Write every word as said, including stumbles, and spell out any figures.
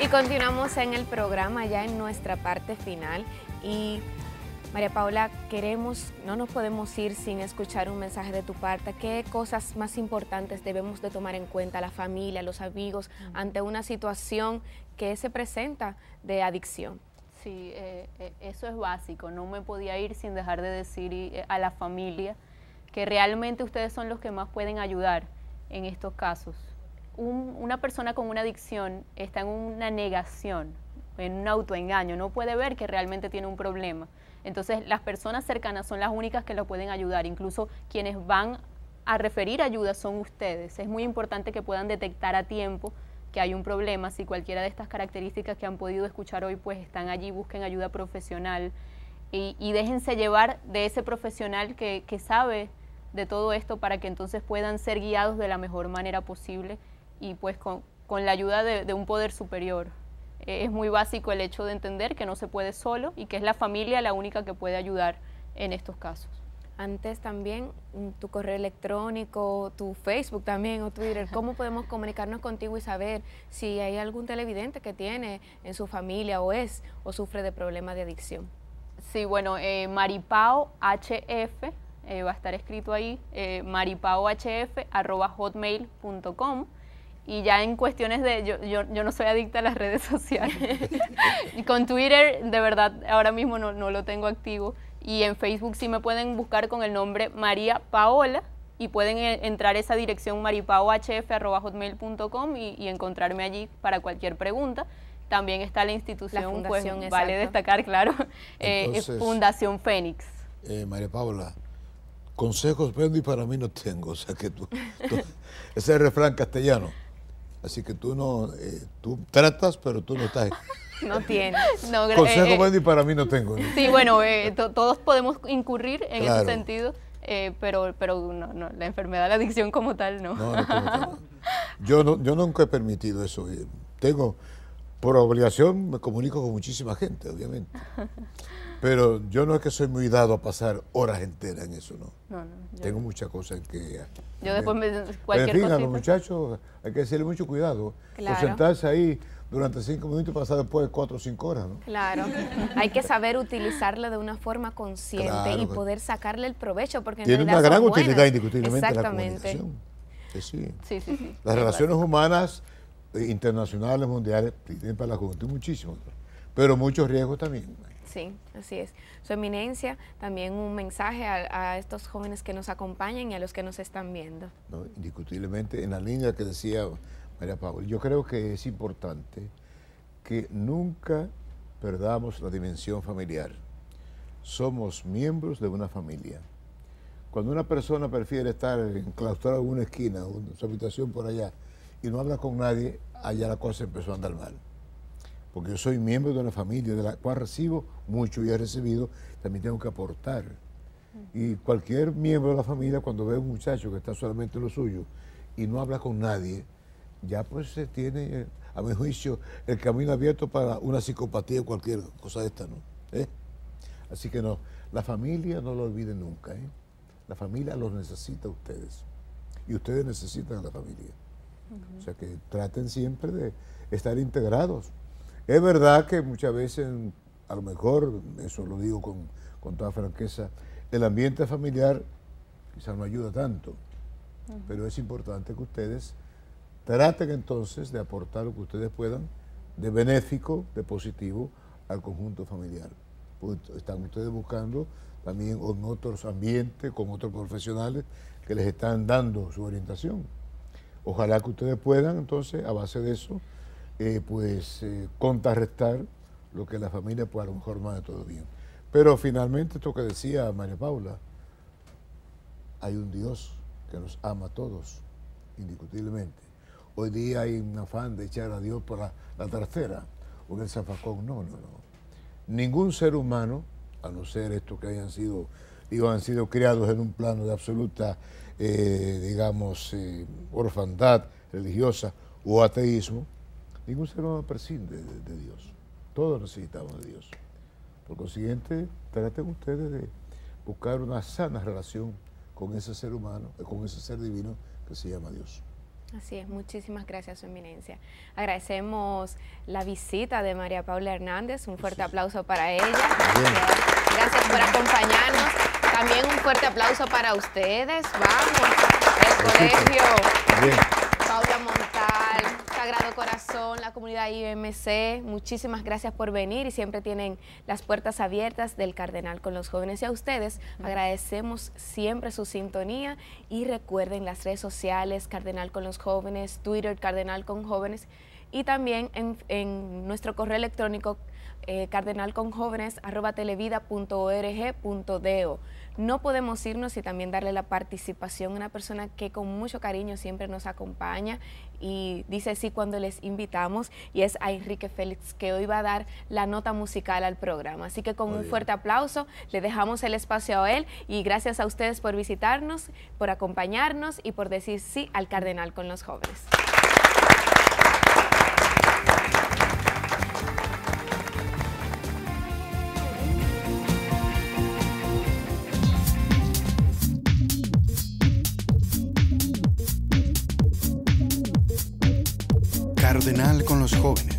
Y continuamos en el programa, ya en nuestra parte final. Y María Paula, queremos, no nos podemos ir sin escuchar un mensaje de tu parte. ¿Qué cosas más importantes debemos de tomar en cuenta la familia, los amigos, ante una situación que se presenta de adicción? Sí, eh, eh, eso es básico. No me podía ir sin dejar de decir eh, a la familia que realmente ustedes son los que más pueden ayudar en estos casos. Un, una persona con una adicción está en una negación, en un autoengaño, no puede ver que realmente tiene un problema. Entonces las personas cercanas son las únicas que lo pueden ayudar, incluso quienes van a referir ayuda son ustedes. Es muy importante que puedan detectar a tiempo que hay un problema. Si cualquiera de estas características que han podido escuchar hoy pues están allí, busquen ayuda profesional y, y déjense llevar de ese profesional que, que sabe de todo esto para que entonces puedan ser guiados de la mejor manera posible y pues con, con la ayuda de, de un poder superior. Eh, es muy básico el hecho de entender que no se puede solo y que es la familia la única que puede ayudar en estos casos. Antes también, tu correo electrónico, tu Facebook también o Twitter, ¿cómo podemos comunicarnos contigo y saber si hay algún televidente que tiene en su familia o es o sufre de problemas de adicción? Sí, bueno, eh, Maripao H F, eh, va a estar escrito ahí, eh, maripaohf arroba hotmail punto com. Y ya en cuestiones de, yo, yo, yo no soy adicta a las redes sociales. Y con Twitter, de verdad, ahora mismo no, no lo tengo activo. Y en Facebook sí me pueden buscar con el nombre María Paola y pueden entrar a esa dirección maripaohf arroba hotmail punto com y, y encontrarme allí para cualquier pregunta. También está la institución, la fundación, pues vale destacar, claro, Entonces, eh, Fundación Fénix. Eh, María Paula, consejos vendo y para mí no tengo, o sea que tú, tú ese es el refrán castellano. Así que tú no, eh, tú tratas, pero tú no estás. No tienes. No, Consejo eh, bueno y para mí no tengo. ¿No? Sí, bueno, eh, to todos podemos incurrir en claro. ese sentido, eh, pero, pero no, no, la enfermedad, la adicción como tal, no. No, no, como tal, no. Yo, no yo nunca he permitido eso. Tengo, por obligación, me comunico con muchísima gente, obviamente. Pero yo no es que soy muy dado a pasar horas enteras en eso, ¿no? No, no. Yo Tengo muchas cosas que... Yo después me... Cualquier en fin, cosita. A los muchachos hay que hacerle mucho cuidado. Claro. Por sentarse ahí durante cinco minutos y pasar después de cuatro o cinco horas, ¿no? Claro. Hay que saber utilizarlo de una forma consciente claro, y poder sacarle el provecho, porque en tiene realidad una gran son utilidad buenas. indiscutiblemente Exactamente. la comunicación. Sí, sí. Sí, sí, sí. Las relaciones humanas internacionales, mundiales, tienen para la juventud muchísimo, pero muchos riesgos también. Sí, así es. Su eminencia, también un mensaje a, a estos jóvenes que nos acompañan y a los que nos están viendo. No, indiscutiblemente, en la línea que decía María Paula, yo creo que es importante que nunca perdamos la dimensión familiar. Somos miembros de una familia. Cuando una persona prefiere estar enclaustrada en una esquina, en su habitación por allá, y no habla con nadie, allá la cosa empezó a andar mal. Porque yo soy miembro de una familia de la cual recibo mucho y he recibido, también tengo que aportar. Y cualquier miembro de la familia, cuando ve a un muchacho que está solamente en lo suyo y no habla con nadie, ya pues se tiene, a mi juicio, el camino abierto para una psicopatía o cualquier cosa de esta, ¿no? ¿Eh? Así que no, la familia no lo olviden nunca, ¿eh? La familia los necesita a ustedes y ustedes necesitan a la familia. Uh-huh. O sea que traten siempre de estar integrados. Es verdad que muchas veces, a lo mejor, eso lo digo con, con toda franqueza, el ambiente familiar quizás no ayuda tanto, uh-huh. pero es importante que ustedes traten entonces de aportar lo que ustedes puedan de benéfico, de positivo al conjunto familiar. Pues están ustedes buscando también en otros ambientes, con otros profesionales que les están dando su orientación. Ojalá que ustedes puedan entonces, a base de eso, Eh, pues eh, contrarrestar lo que la familia pues a lo mejor no haga todo bien. Pero finalmente esto que decía María Paula, hay un Dios que nos ama a todos, indiscutiblemente. Hoy día hay un afán de echar a Dios por la, la trasera o en el zafacón. No, no, no. Ningún ser humano, a no ser estos que hayan sido, digo, han sido criados en un plano de absoluta, eh, digamos, eh, orfandad religiosa o ateísmo, ningún ser humano prescinde de, de Dios. Todos necesitamos de Dios. Por consiguiente, traten ustedes de buscar una sana relación con ese ser humano, con ese ser divino que se llama Dios. Así es, muchísimas gracias, Su Eminencia. Agradecemos la visita de María Paula Hernández, un fuerte aplauso para ella. Gracias, gracias por acompañarnos. También un fuerte aplauso para ustedes. Vamos, el colegio Bien. Paula Montal, Sagrado Corazón, la comunidad I M C, muchísimas gracias por venir y siempre tienen las puertas abiertas del Cardenal con los Jóvenes. Y a ustedes agradecemos siempre su sintonía y recuerden las redes sociales, Cardenal con los Jóvenes, Twitter, Cardenal con Jóvenes y también en, en nuestro correo electrónico eh, cardenalconjóvenes arroba televida punto org punto do. No podemos irnos y también darle la participación a una persona que con mucho cariño siempre nos acompaña y dice sí cuando les invitamos, y es a Enrique Félix, que hoy va a dar la nota musical al programa. Así que con Muy un bien. fuerte aplauso le dejamos el espacio a él y gracias a ustedes por visitarnos, por acompañarnos y por decir sí al Cardenal con los Jóvenes. Cardenal con los Jóvenes.